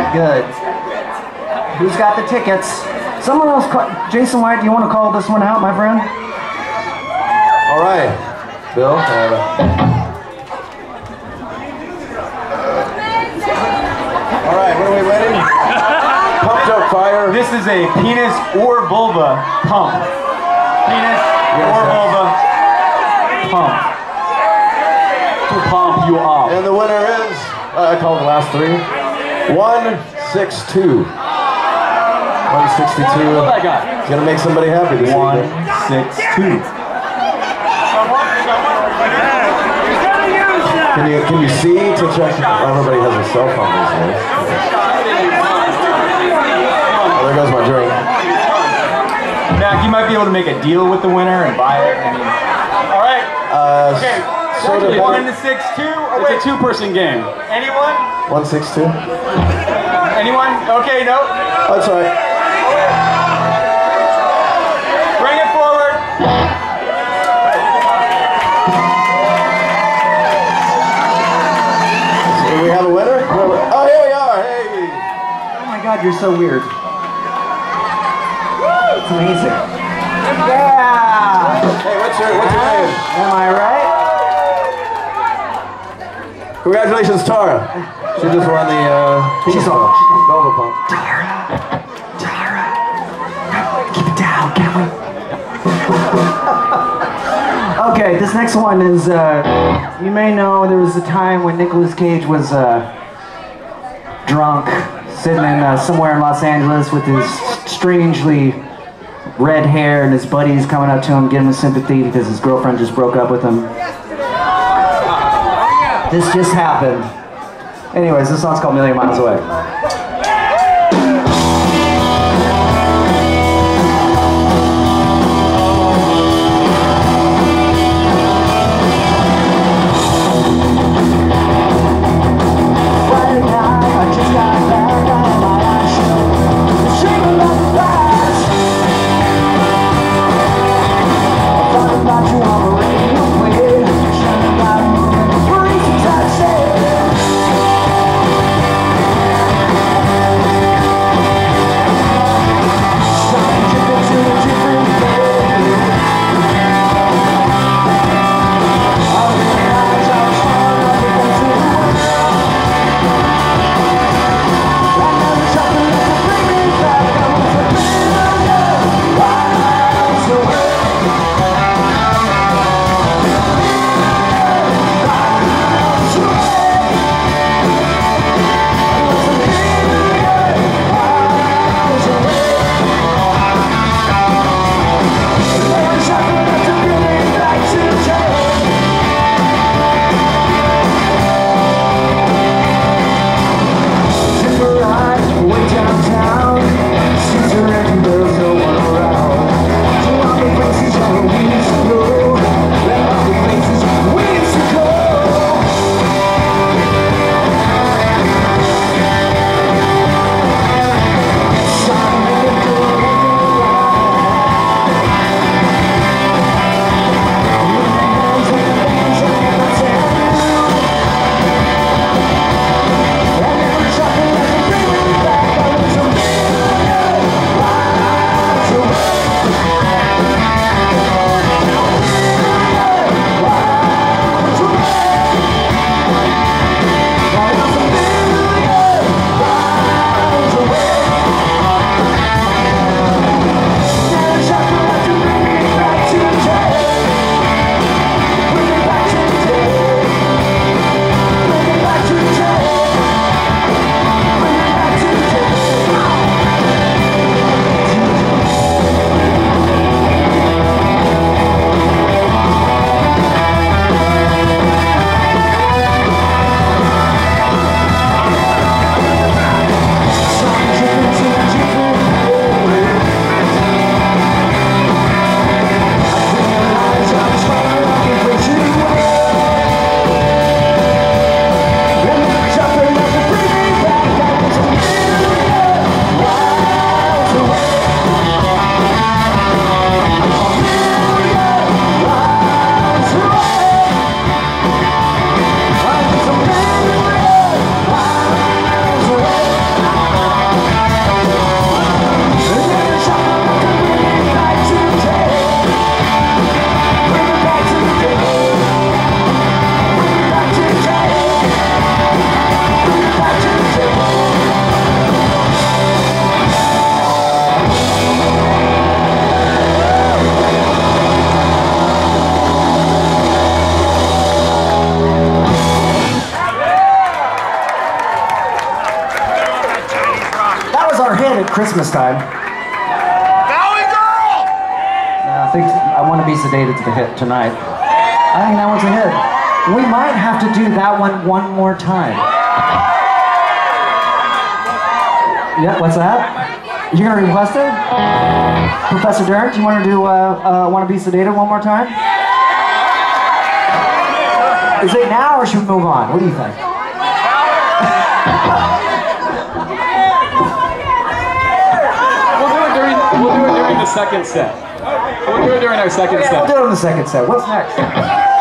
right, good. Who's got the tickets? Someone else, Jason White, do you want to call this one out, my friend? All right, Bill. All right, what are we waiting? Pumped up fire. This is a penis or vulva pump. Penis or vulva pump. To pump you up. And the winner is, I called the last three. 162. 162. What I got? It's gonna make somebody happy this evening. 162. Can you see to check? Everybody has a cell phone these days. Oh, there goes my drink. Mac, you might be able to make a deal with the winner and buy it. I mean, all right. Okay. Sort of 162. Oh, wait. It's a two-person game. Anyone? 162. Anyone? Okay, no. That's all right. Bring it forward. Do we have a winner? Oh, here we are. Hey. Oh my God, you're so weird. It's amazing. Yeah. Hey, what's your name? Am I right? Congratulations, Tara. She just won the She's pump. Velva pump. Tara. Keep it down, can we? Okay, this next one is, you may know there was a time when Nicolas Cage was drunk, sitting in somewhere in Los Angeles with his strangely red hair, and his buddies coming up to him, giving him sympathy because his girlfriend just broke up with him. This just happened. Anyways, this song's called Million Miles Away. Christmas time. I think I Want to Be Sedated to the hit tonight. I think that one's a hit. We might have to do that one more time. Yeah, what's that? You're gonna request it? Professor Dirnt, you want to do Want to Be Sedated one more time? Is it now or should we move on? What do you think? We'll do it during the second set. We'll do it during our second set. We'll do it in the second set. What's next?